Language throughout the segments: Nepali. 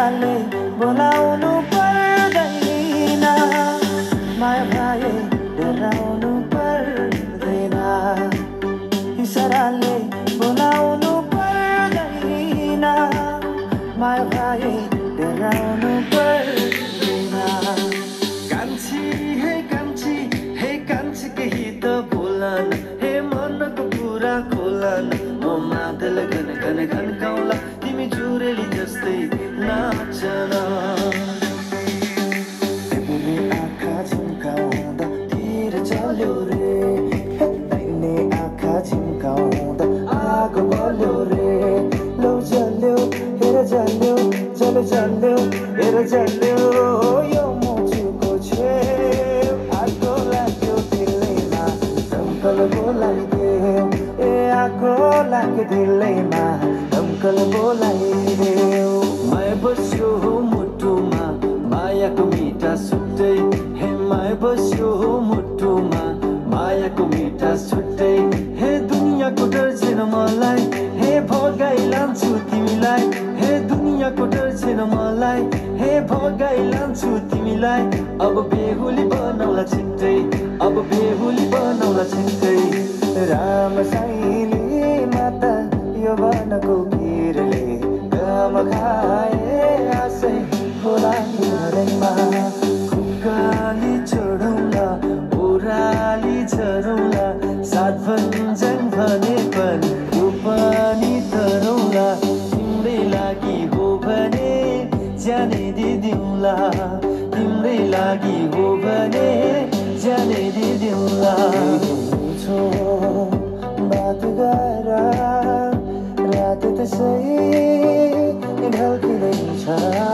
इसाराले बोलाउनु पर्दैन माया भाए डराउनु पर्दैन इसाराले बोलाउनु पर्दैन माया भाए डराउनु पर्दैन हे कान्छी केही त बोलन हे मनको कुरा खोलन म मादल गन गन गन गाउला तिमी जुरेली जस्तै नाचन तिमीले आँखा झिम्काउँदा तिर चल्यो रे दाहिने आँखा झिम्काउँदा आगो बल्यो रे लौ जल्यो हेर जल्यो जल्यो जल्यो हेर जल्यो यो मुटुको छेउ आगो लाग्यो दिलैमा दमकल बोलाइदेऊ ए आगो लाग्यो दिलैमा दमकल बोलाइदेऊ माया बस्यो मुटुमा मायाको मिठा छुट्टै हे माया बस्यो मुटुमा मायाको मिठा छुट्टै हे दुनियाँको डर छैन मलाई हे भगाइ लान्छु तिमीलाई हे दुनियाँको डर छैन मलाई हे भगाइ लान्छु तिमीलाई अब बेहुली बनाउला छिट्टै अब बेहुली बनाउला छिट्टै राम साईले माता यो वनको गिरले काम खाए आशै होला हिँड्दैमा खुकाली चढौला ओराली झरौला सात भञ्जन भने पनि यो पानी तरौला तिम्रै लागि हो भने जाने दिदिउँला तिम्रै लागि हो भने जाने दिदिउँला बात गर रात त्यसै ढल्किँदैछ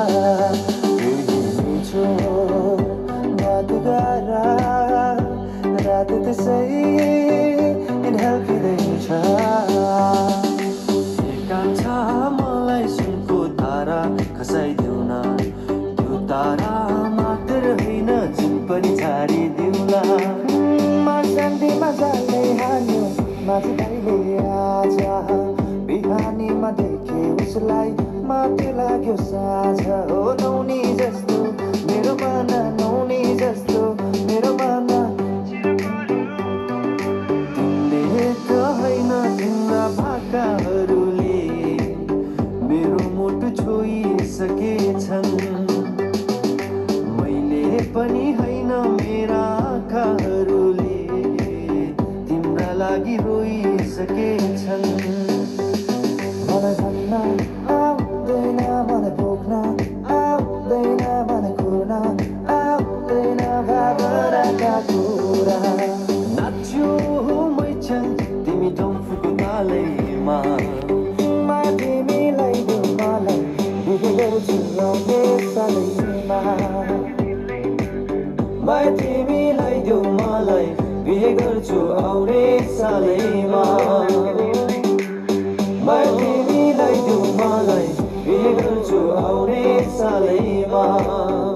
मिठो बात गर रात त्यसै ढल्किँदैछ कान्छ मलाई सुनको तारा खसाइदेऊ न त्यो तारा मात्र होइन जुन पनि छाडिदेऊला शान्तिमा जालै हान्यो माथि दाइले आज बिहानीमा देखे उसलाई माथि लाग्यो साँझ हो नौनी जस्तो मेरो मन नौनी जस्तो मेरो मन तिमीले त होइन तिम्रा भाकाहरूले मेरो मुटु छोइसकेछन् मैले पनि होइन मेरा आँखाहरूले तिम्रा लागि रोइसकेछन् मलाई भन्न आउँदैन मलाई भोग्न आउँदैन मलाई कुर्न आउँदैन भावनाका कुरा नाच्यो मैछन् तिमी डम्फुको तालैमा तिमीलाई देऊ मलाई बिहे गर्छु आउने सालैमा तिमीलाई देऊ मलाई बिहे गर्छु आउने सालैमा तिमीलाई देऊ मलाई बिहे गर्छु आउने सालैमा